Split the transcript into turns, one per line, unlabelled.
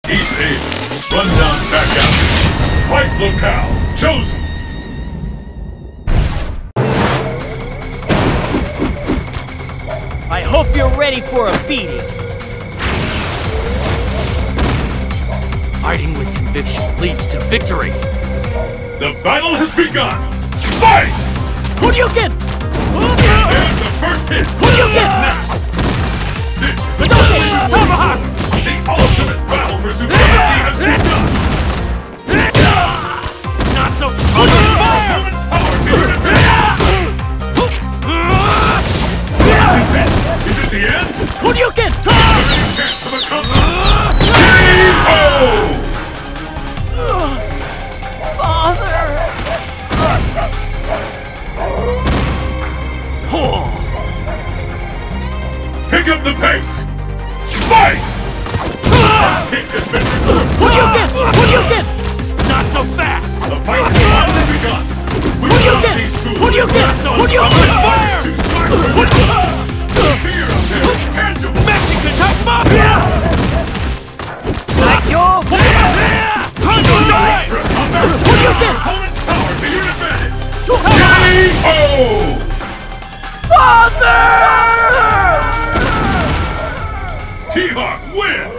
He's in. Rundown back out. Fight locale chosen.
I hope you're ready for a beating. Fighting with conviction leads to victory.
The battle has begun. Fight!
Who do you get?
There's the first hit.
Who do you get?
Next. This is the
Tomahawk!
The ultimate battle for supremacy has begun.
Not so
Fire! Power to your defense. Is it the end?
Who do you get?
Any chance of a comeback? K.O.
Father!
Pick up the pace! Fight! Kick has been removed.
Who do you get? Who do you get? Not so fast!
The fight has finally begun.
Who do you get? Who do you get? Who do you get? Fire!
Fear of them is tangible.
Mexican Tough Mafia! Like you! Who do you get?
Opponent's power to your advantage.
K.O. Father!
THawk wins!